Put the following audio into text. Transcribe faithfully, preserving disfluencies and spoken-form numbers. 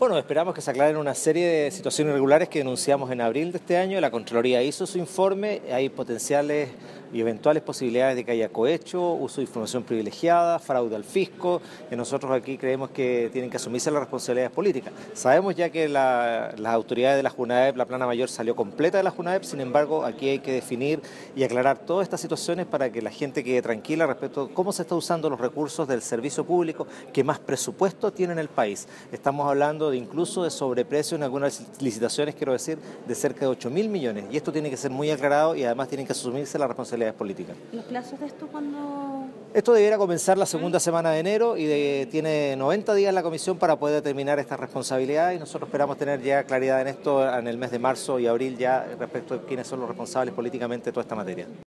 Bueno, esperamos que se aclaren una serie de situaciones irregulares que denunciamos en abril de este año. La Contraloría hizo su informe, hay potenciales y eventuales posibilidades de que haya cohecho, uso de información privilegiada, fraude al fisco, y nosotros aquí creemos que tienen que asumirse las responsabilidades políticas. Sabemos ya que la, las autoridades de la JUNAEP, la plana mayor salió completa de la JUNAEP, sin embargo aquí hay que definir y aclarar todas estas situaciones para que la gente quede tranquila respecto a cómo se está usando los recursos del servicio público que más presupuesto tiene en el país. Estamos hablando de incluso de sobreprecio en algunas licitaciones, quiero decir, de cerca de ocho mil millones, y esto tiene que ser muy aclarado y además tienen que asumirse las responsabilidades políticas. ¿Los plazos de esto cuándo? Esto debiera comenzar la segunda semana de enero y de, tiene noventa días la comisión para poder determinar estas responsabilidades, y nosotros esperamos tener ya claridad en esto en el mes de marzo y abril ya respecto a quiénes son los responsables políticamente de toda esta materia.